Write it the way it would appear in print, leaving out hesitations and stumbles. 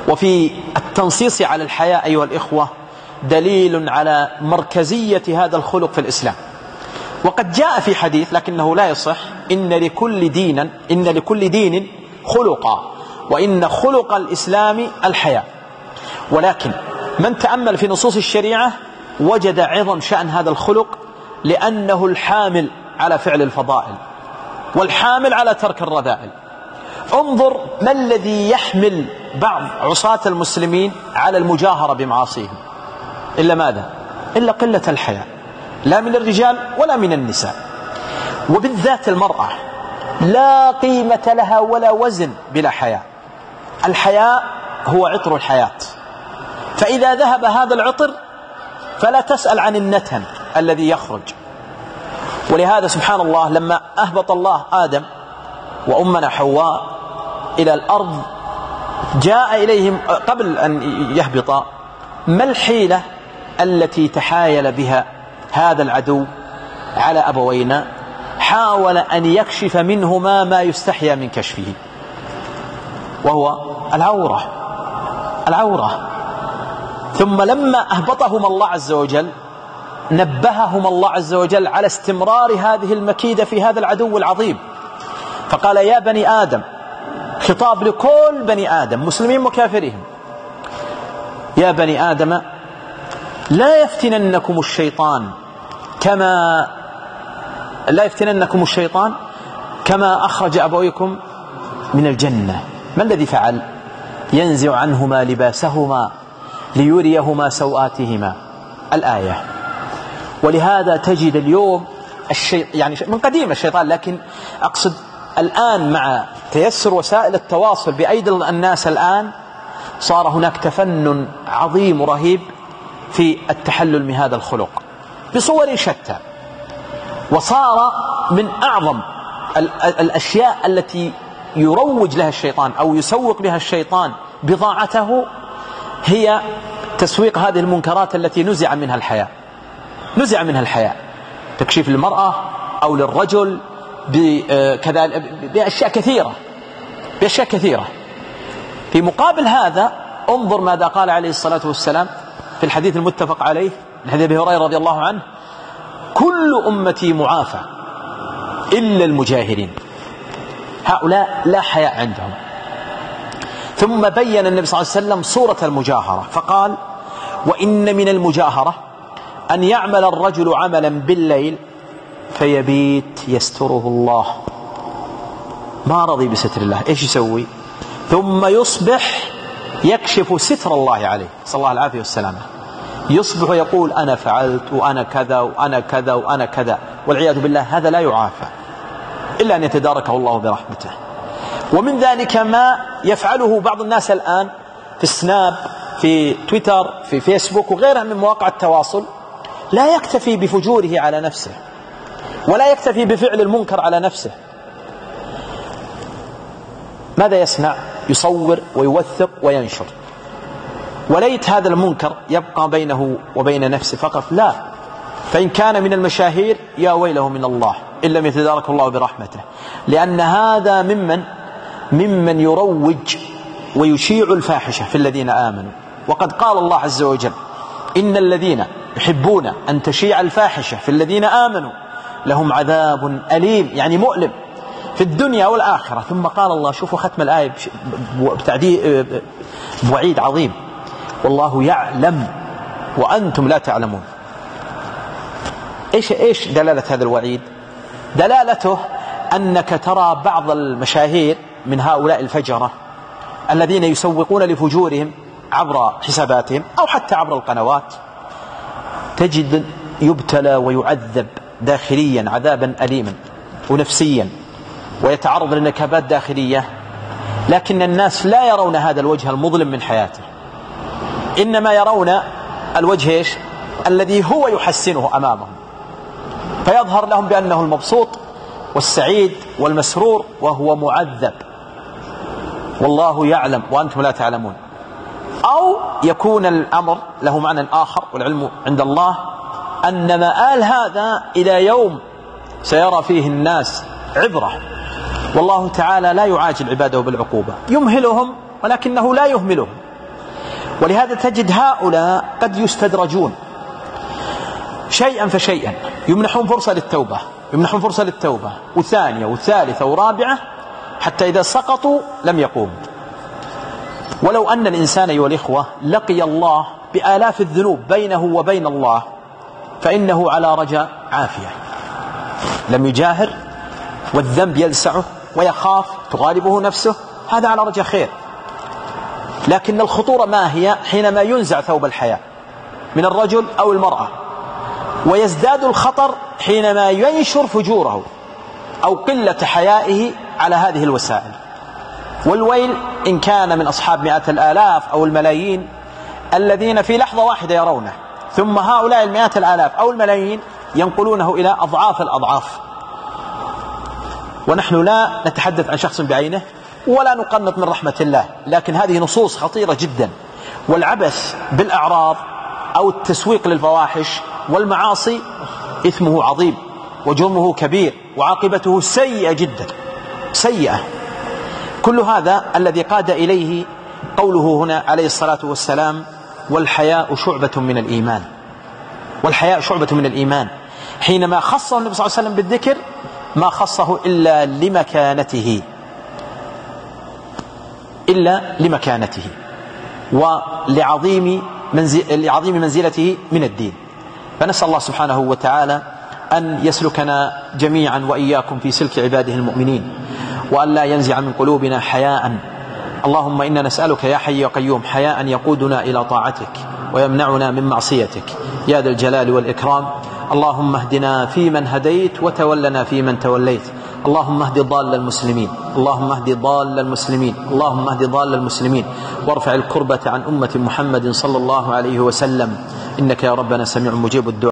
وفي التنصيص على الحياء أيها الإخوة دليل على مركزية هذا الخلق في الإسلام. وقد جاء في حديث لكنه لا يصح: إن لكل دين خلقا، وإن خلق الإسلام الحياء. ولكن من تأمل في نصوص الشريعة وجد عظم شأن هذا الخلق، لأنه الحامل على فعل الفضائل والحامل على ترك الرذائل. انظر ما الذي يحمل بعض عصاة المسلمين على المجاهرة بمعاصيهم إلا ماذا؟ إلا قلة الحياء، لا من الرجال ولا من النساء. وبالذات المرأة لا قيمة لها ولا وزن بلا حياء. الحياء هو عطر الحياة، فإذا ذهب هذا العطر فلا تسأل عن النتن الذي يخرج. ولهذا سبحان الله لما أهبط الله آدم وأمنا حواء إلى الأرض، جاء إليهم قبل أن يهبط: ما الحيلة التي تحايل بها هذا العدو على أبوينا؟ حاول أن يكشف منهما ما يستحيا من كشفه، وهو العورة. ثم لما أهبطهما الله عز وجل نبههما الله عز وجل على استمرار هذه المكيدة في هذا العدو العظيم، فقال: يا بني آدم، خطاب لكل بني آدم مسلمين وكافرين: يا بني آدم لا يفتننكم الشيطان كما أخرج أبويكم من الجنة. ما الذي فعل؟ ينزع عنهما لباسهما ليريهما سوآتهما، الآية. ولهذا تجد اليوم يعني من قديم الشيطان، لكن أقصد الآن مع تيسر وسائل التواصل بأيدي الناس، الآن صار هناك تفنن عظيم ورهيب في التحلل من هذا الخلق بصور شتى. وصار من أعظم الأشياء التي يروج لها الشيطان أو يسوق بها الشيطان بضاعته هي تسويق هذه المنكرات التي نزع منها الحياء، تكشيف للمرأة أو للرجل بأشياء كثيرة. في مقابل هذا انظر ماذا قال عليه الصلاة والسلام في الحديث المتفق عليه من حديث أبي هريرة رضي الله عنه: كل أمتي معافى إلا المجاهرين، هؤلاء لا حياء عندهم. ثم بين النبي صلى الله عليه وسلم صورة المجاهرة فقال: وإن من المجاهرة أن يعمل الرجل عملا بالليل فيبيت يستره الله، ما رضي بستر الله، إيش يسوي؟ ثم يصبح يكشف ستر الله عليه، صلى الله العافية والسلامة. يصبح يقول: أنا فعلت وأنا كذا وأنا كذا وأنا كذا، والعياذ بالله. هذا لا يعافى إلا أن يتداركه الله برحمته. ومن ذلك ما يفعله بعض الناس الآن في السناب، في تويتر، في فيسبوك وغيرها من مواقع التواصل، لا يكتفي بفجوره على نفسه ولا يكتفي بفعل المنكر على نفسه. ماذا يصنع؟ يصور ويوثق وينشر. وليت هذا المنكر يبقى بينه وبين نفسه فقط، لا، فإن كان من المشاهير يا ويله من الله إن لم يتدارك الله برحمته، لأن هذا ممن يروج ويشيع الفاحشة في الذين آمنوا. وقد قال الله عز وجل: إن الذين يحبون أن تشيع الفاحشة في الذين آمنوا لهم عذاب أليم، يعني مؤلم في الدنيا والآخرة. ثم قال الله، شوفوا ختم الآية بوعيد عظيم: والله يعلم وأنتم لا تعلمون. إيش دلالة هذا الوعيد؟ دلالته أنك ترى بعض المشاهير من هؤلاء الفجرة الذين يسوقون لفجورهم عبر حساباتهم أو حتى عبر القنوات، تجد يبتلى ويعذب داخليا عذابا أليما ونفسيا، ويتعرض لنكبات داخلية، لكن الناس لا يرون هذا الوجه المظلم من حياته، إنما يرون الوجه الذي هو يحسنه أمامهم، فيظهر لهم بأنه المبسوط والسعيد والمسرور وهو معذب. والله يعلم وأنتم لا تعلمون. أو يكون الأمر له معنى آخر، والعلم عند الله، أن مآل هذا إلى يوم سيرى فيه الناس عبرة، والله تعالى لا يعاجل عباده بالعقوبة، يمهلهم ولكنه لا يهملهم، ولهذا تجد هؤلاء قد يستدرجون شيئا فشيئا، يمنحون فرصة للتوبة، يمنحون فرصة للتوبة وثانية وثالثة ورابعة، حتى إذا سقطوا لم يقوموا. ولو أن الإنسان أيها الإخوة لقي الله بآلاف الذنوب بينه وبين الله فإنه على رجاء عافية، لم يجاهر والذنب يلسعه ويخاف تغالبه نفسه، هذا على رجاء خير. لكن الخطورة ما هي؟ حينما ينزع ثوب الحياء من الرجل أو المرأة، ويزداد الخطر حينما ينشر فجوره أو قلة حيائه على هذه الوسائل. والويل إن كان من أصحاب مئات الآلاف أو الملايين الذين في لحظة واحدة يرونه، ثم هؤلاء المئات الآلاف أو الملايين ينقلونه إلى أضعاف الأضعاف. ونحن لا نتحدث عن شخص بعينه ولا نقنط من رحمة الله، لكن هذه نصوص خطيرة جدا. والعبث بالأعراض أو التسويق للفواحش والمعاصي إثمه عظيم وجرمه كبير وعاقبته سيئة جدا، سيئة. كل هذا الذي قاد إليه قوله هنا عليه الصلاة والسلام: والحياء شعبة من الإيمان. والحياء شعبة من الإيمان. حينما خصه النبي صلى الله عليه وسلم بالذكر ما خصه إلا لمكانته ولعظيم منزلته من الدين. فنسأل الله سبحانه وتعالى أن يسلكنا جميعا وإياكم في سلك عباده المؤمنين، وأن لا ينزع من قلوبنا حياء. اللهم إنا نسألك يا حي يا قيوم حياء يقودنا إلى طاعتك ويمنعنا من معصيتك يا ذا الجلال والإكرام. اللهم اهدنا فيمن هديت وتولنا فيمن توليت. اللهم اهد ضال المسلمين، اللهم اهد ضال المسلمين، اللهم اهد ضال المسلمين، وارفع الكربة عن أمة محمد صلى الله عليه وسلم، إنك يا ربنا سميع مجيب الدعاء.